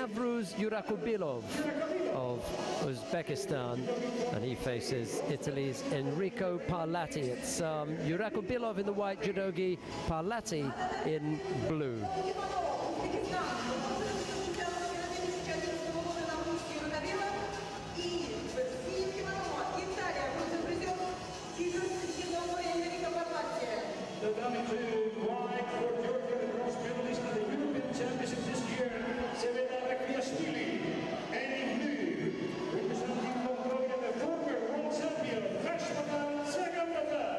Navruz Yurakubilov of Uzbekistan, and he faces Italy's Enrico Parlati. It's Yurakubilov in the white judogi, Parlati in blue. The coming to white for Georgia, the bronze medalist at the European Championship this year, Seveda Rekviashvili, and in blue, representing Mongolia, the former world champion, Kashmata Sagambata.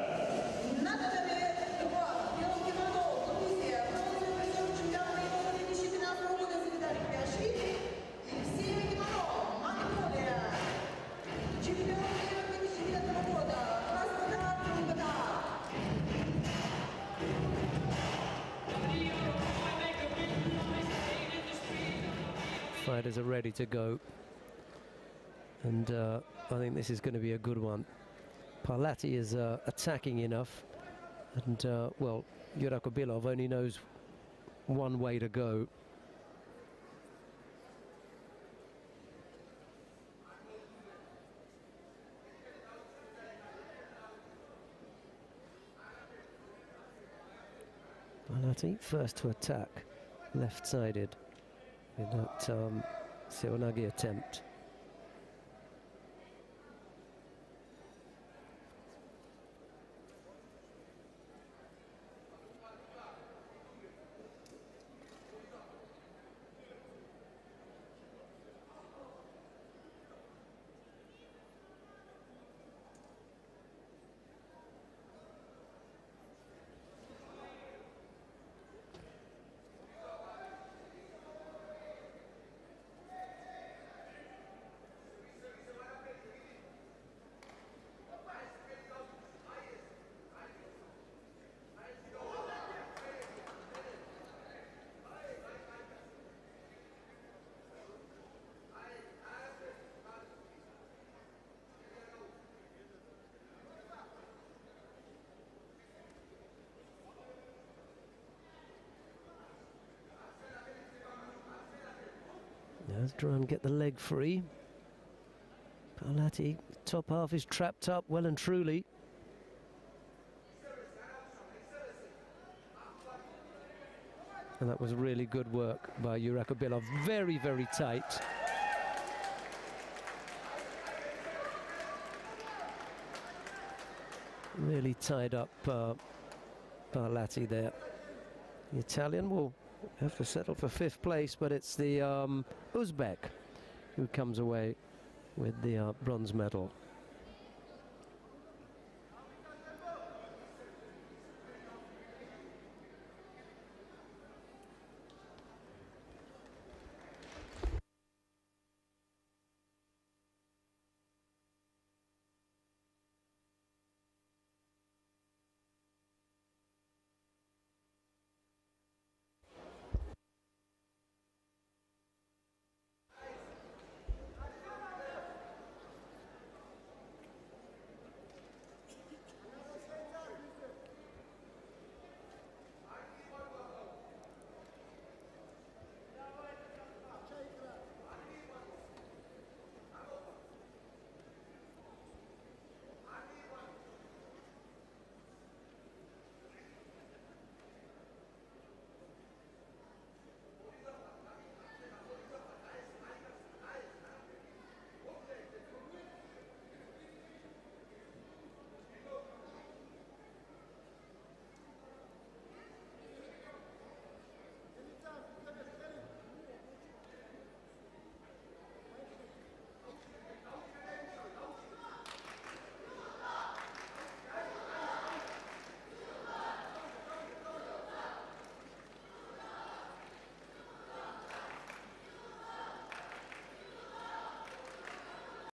Fighters are ready to go, and I think this is going to be a good one. Parlati is attacking enough, and well, Yurakubilov only knows one way to go. Parlati first to attack, left-sided, in that Seoinage attempt. Let's try and get the leg free. Parlati, top half is trapped up well and truly. And that was really good work by Yurakubilov. Very, very tight. Really tied up Parlati there. The Italian will have to settle for 5th place, but it's the Uzbek who comes away with the bronze medal.